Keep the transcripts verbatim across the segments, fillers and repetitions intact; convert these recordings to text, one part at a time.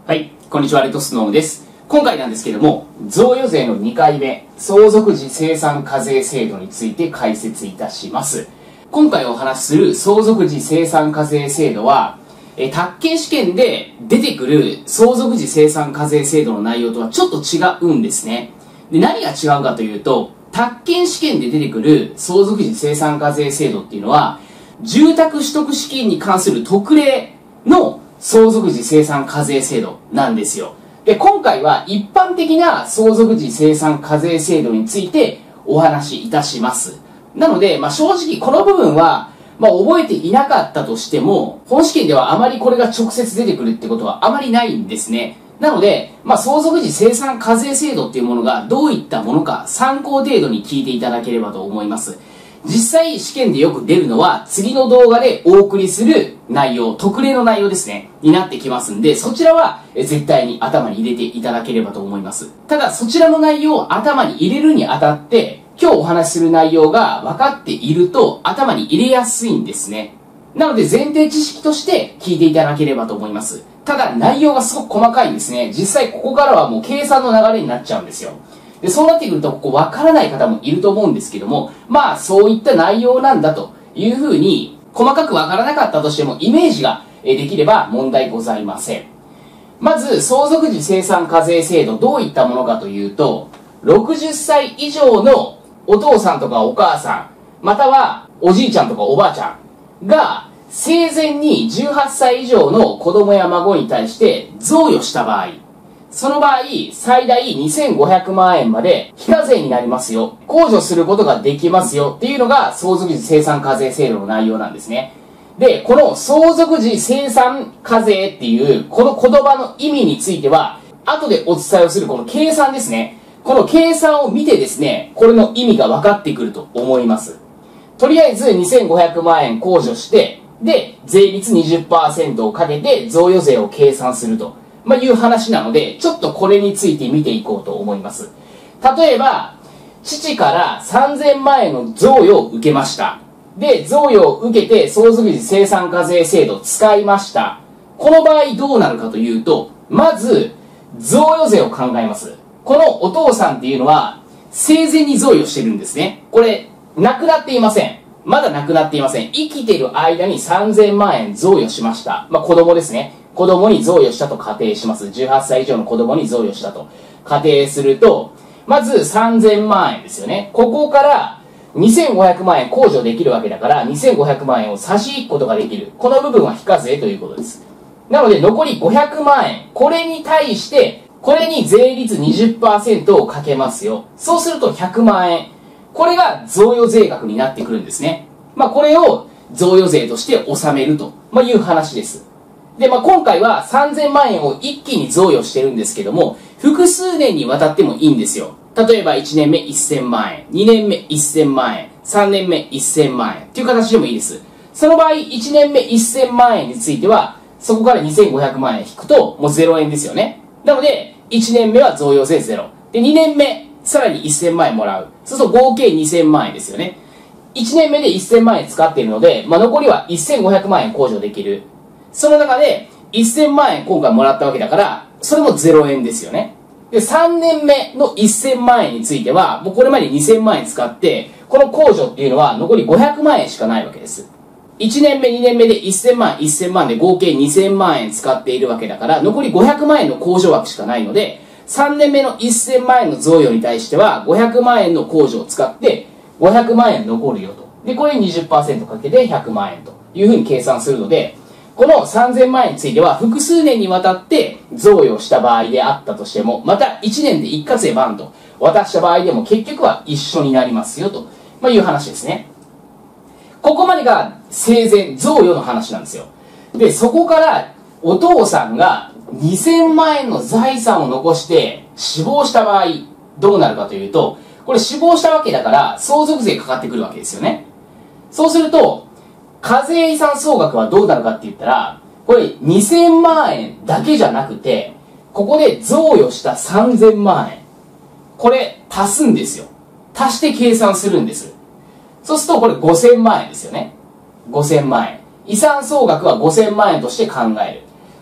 はい、こんにちは、レッドスノーです。今回なんですけども、贈与税のにかいめ、相続時精算課税制度について解説いたします。今回お話しする相続時精算課税制度は、え宅建試験で出てくる相続時精算課税制度の内容とはちょっと違うんですね。で、何が違うかというと、宅建試験で出てくる相続時精算課税制度っていうのは、住宅取得資金に関する特例の相続時精算課税制度なんですよ。で、今回は一般的な相続時精算課税制度についてお話しいたします。なので、まあ、正直この部分は、まあ、覚えていなかったとしても、本試験ではあまりこれが直接出てくるってことはあまりないんですね。なので、まあ、相続時精算課税制度っていうものがどういったものか参考程度に聞いていただければと思います。実際試験でよく出るのは次の動画でお送りする内容、特例の内容ですね、になってきますんで、そちらは絶対に頭に入れていただければと思います。ただそちらの内容を頭に入れるにあたって、今日お話しする内容が分かっていると頭に入れやすいんですね。なので前提知識として聞いていただければと思います。ただ内容がすごく細かいんですね。実際ここからはもう計算の流れになっちゃうんですよ。で、そうなってくると、ここ分からない方もいると思うんですけども、まあ、そういった内容なんだというふうに、細かく分からなかったとしても、イメージができれば問題ございません。まず、相続時精算課税制度、どういったものかというと、ろくじゅっさい以上のお父さんとかお母さん、またはおじいちゃんとかおばあちゃんが、生前にじゅうはっさい以上の子供や孫に対して贈与した場合、その場合、最大にせんごひゃくまんえんまで非課税になりますよ。控除することができますよっていうのが相続時精算課税制度の内容なんですね。で、この相続時精算課税っていうこの言葉の意味については、後でお伝えをするこの計算ですね。この計算を見てですね、これの意味が分かってくると思います。とりあえずにせんごひゃくまんえん控除して、で、税率 にじゅっパーセント をかけて贈与税を計算すると。まあ、いう話なので、ちょっとこれについて見ていこうと思います。例えば、父からさんぜんまんえんの贈与を受けました。で、贈与を受けて相続時精算課税制度を使いました。この場合どうなるかというと、まず、贈与税を考えます。このお父さんっていうのは、生前に贈与してるんですね。これ、亡くなっていません。まだ亡くなっていません。生きている間にさんぜんまんえん贈与しました。まあ、子供ですね。子供に贈与したと仮定します。じゅうはっさい以上の子供に贈与したと仮定すると、まずさんぜんまんえんですよね。ここからにせんごひゃくまんえん控除できるわけだから、にせんごひゃくまんえんを差し引くことができる。この部分は非課税ということです。なので残りごひゃくまんえん。これに対して、これに税率 にじゅっパーセント をかけますよ。そうするとひゃくまんえん。これが贈与税額になってくるんですね。まあこれを贈与税として納めると、まあ、いう話です。で、まあ、今回はさんぜんまんえんを一気に贈与してるんですけども、複数年にわたってもいいんですよ。例えばいちねんめせんまんえん、にねんめせんまんえん、さんねんめせんまんえんっていう形でもいいです。その場合、いちねんめせんまんえんについては、そこからにせんごひゃくまんえん引くと、もうゼロえんですよね。なので、いちねんめは贈与税ゼロ。で、にねんめ、さらにせんまんえんもらう。そうすると合計にせんまんえんですよね。いちねんめでせんまんえん使っているので、まあ、残りはせんごひゃくまんえん控除できる。その中で、せんまんえん今回もらったわけだから、それもゼロえんですよね。で、さんねんめのせんまんえんについては、もうこれまでにせんまんえん使って、この控除っていうのは残りごひゃくまんえんしかないわけです。いちねんめ、にねんめでせんまん、せんまんで合計にせんまんえん使っているわけだから、残りごひゃくまんえんの控除枠しかないので、さんねんめのせんまんえんの贈与に対しては、ごひゃくまんえんの控除を使って、ごひゃくまんえん残るよと。で、これに にじゅっパーセント かけてひゃくまんえんというふうに計算するので、このさんぜんまんえんについては複数年にわたって贈与した場合であったとしても、またいちねんで一括でバンと渡した場合でも結局は一緒になりますよと、まあ、いう話ですね。ここまでが生前贈与の話なんですよ。で、そこからお父さんがにせんまんえんの財産を残して死亡した場合どうなるかというと、これ死亡したわけだから相続税かかってくるわけですよね。そうすると課税遺産総額はどうなるかって言ったら、これにせんまんえんだけじゃなくて、ここで贈与したさんぜんまんえん。これ足すんですよ。足して計算するんです。そうするとこれごせんまんえんですよね。ごせんまんえん。遺産総額はごせんまんえんとして考える。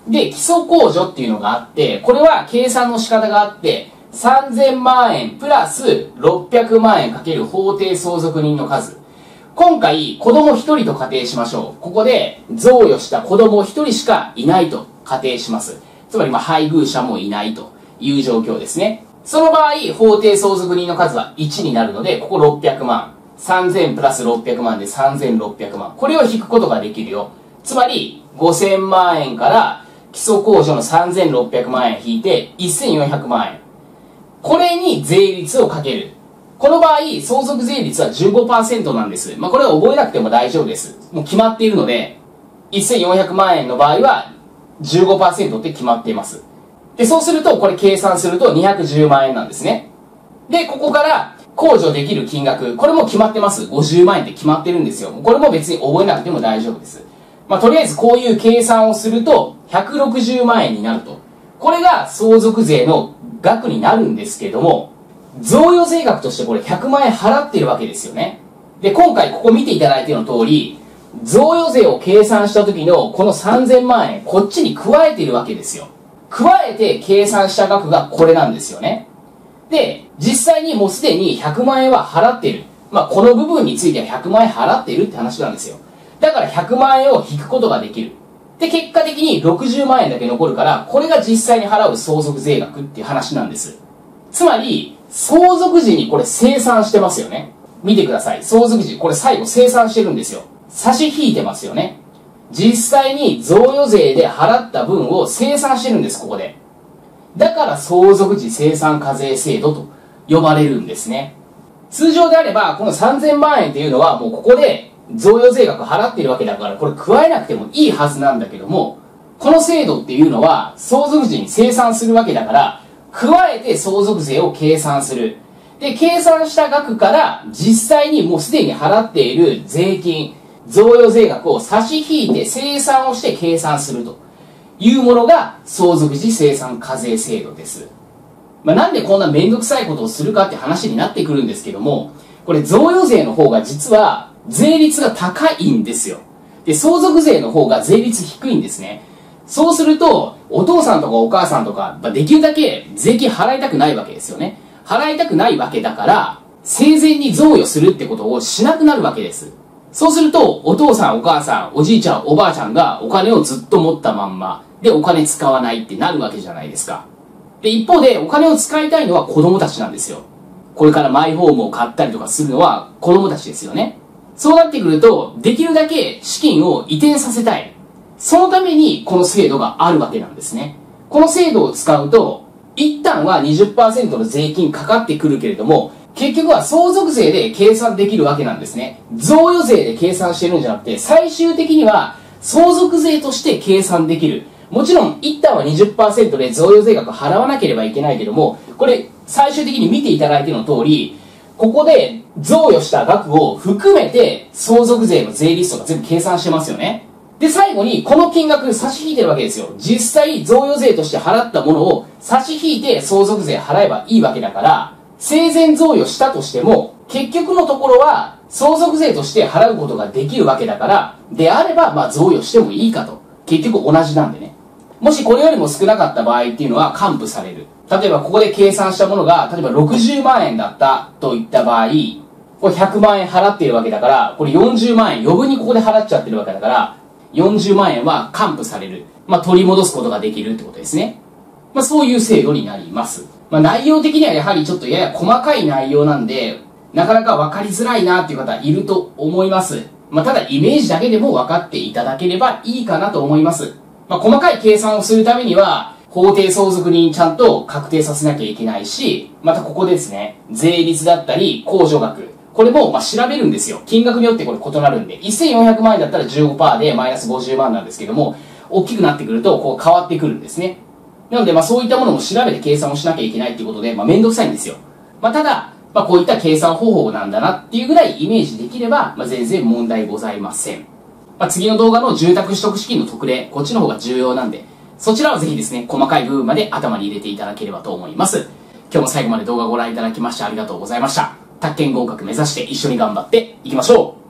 で、基礎控除っていうのがあって、これは計算の仕方があって、さんぜんまんえんプラスろっぴゃくまんえんかける法定相続人の数。今回、子供ひとりと仮定しましょう。ここで、贈与した子供ひとりしかいないと仮定します。つまり、まあ、配偶者もいないという状況ですね。その場合、法定相続人の数はいちになるので、こころっぴゃくまん。さんぜんプラスろっぴゃくまんでさんぜんろっぴゃくまん。これを引くことができるよ。つまり、ごせんまんえんから基礎控除のさんぜんろっぴゃくまんえん引いてせんよんひゃくまんえん。これに税率をかける。この場合、相続税率は じゅうごパーセント なんです。まあ、これは覚えなくても大丈夫です。もう決まっているので、せんよんひゃくまんえんの場合は じゅうごパーセント って決まっています。で、そうすると、これ計算するとにひゃくじゅうまんえんなんですね。で、ここから控除できる金額、これも決まってます。ごじゅうまんえんって決まってるんですよ。これも別に覚えなくても大丈夫です。まあ、とりあえずこういう計算をすると、ひゃくろくじゅうまんえんになると。これが相続税の額になるんですけども、贈与税額としてこれひゃくまんえん払ってるわけですよね。で、今回ここ見ていただいているの通り、贈与税を計算した時のこのさんぜんまんえん、こっちに加えているわけですよ。加えて計算した額がこれなんですよね。で、実際にもうすでにひゃくまんえんは払っている。まあ、この部分についてはひゃくまんえん払っているって話なんですよ。だからひゃくまんえんを引くことができる。で、結果的にろくじゅうまんえんだけ残るから、これが実際に払う相続税額っていう話なんです。つまり、相続時にこれ清算してますよね。見てください。相続時、これ最後清算してるんですよ。差し引いてますよね。実際に贈与税で払った分を清算してるんです、ここで。だから相続時清算課税制度と呼ばれるんですね。通常であれば、このさんぜんまんえんっていうのはもうここで贈与税額払っているわけだから、これ加えなくてもいいはずなんだけども、この制度っていうのは相続時に清算するわけだから、加えて相続税を計算する。で、計算した額から実際にもうすでに払っている税金、贈与税額を差し引いて清算をして計算するというものが相続時清算課税制度です。まあ、なんでこんなめんどくさいことをするかって話になってくるんですけども、これ贈与税の方が実は税率が高いんですよ。で、相続税の方が税率低いんですね。そうすると、お父さんとかお母さんとか、まあ、できるだけ税金払いたくないわけですよね。払いたくないわけだから、生前に贈与するってことをしなくなるわけです。そうすると、お父さんお母さん、おじいちゃんおばあちゃんがお金をずっと持ったまんま、でお金使わないってなるわけじゃないですか。で、一方でお金を使いたいのは子供たちなんですよ。これからマイホームを買ったりとかするのは子供たちですよね。そうなってくると、できるだけ資金を移転させたい。そのためにこの制度があるわけなんですね。この制度を使うと、一旦は にじゅっパーセント の税金かかってくるけれども、結局は相続税で計算できるわけなんですね。贈与税で計算してるんじゃなくて、最終的には相続税として計算できる。もちろん、一旦は にじゅっパーセント で贈与税額払わなければいけないけども、これ、最終的に見ていただいているの通り、ここで贈与した額を含めて相続税の税率とか全部計算してますよね。で、最後にこの金額差し引いてるわけですよ。実際贈与税として払ったものを差し引いて相続税払えばいいわけだから、生前贈与したとしても、結局のところは相続税として払うことができるわけだから、であればまあ贈与してもいいかと。結局同じなんでね。もしこれよりも少なかった場合っていうのは還付される。例えばここで計算したものが、例えばろくじゅうまんえんだったといった場合、これひゃくまんえん払っているわけだから、これよんじゅうまんえん余分にここで払っちゃってるわけだから、よんじゅうまんえんは還付される。まあ取り戻すことができるってことですね。まあそういう制度になります。まあ内容的にはやはりちょっとやや細かい内容なんで、なかなか分かりづらいなっていう方いると思います。まあただイメージだけでも分かっていただければいいかなと思います。まあ細かい計算をするためには、法定相続人ちゃんと確定させなきゃいけないし、またここですね、税率だったり控除額、これもまあ調べるんですよ。金額によってこれ異なるんで、せんよんひゃくまんえんだったら じゅうごパーセント でマイナスごじゅうまんなんですけども、大きくなってくるとこう変わってくるんですね。なのでまあそういったものも調べて計算をしなきゃいけないっていうことで、まあめんどくさいんですよ。まあただ、まあこういった計算方法なんだなっていうぐらいイメージできれば、まあ全然問題ございません。まあ次の動画の住宅取得資金の特例、こっちの方が重要なんで、そちらはぜひですね、細かい部分まで頭に入れていただければと思います。今日も最後まで動画をご覧いただきましてありがとうございました。宅建合格目指して一緒に頑張っていきましょう。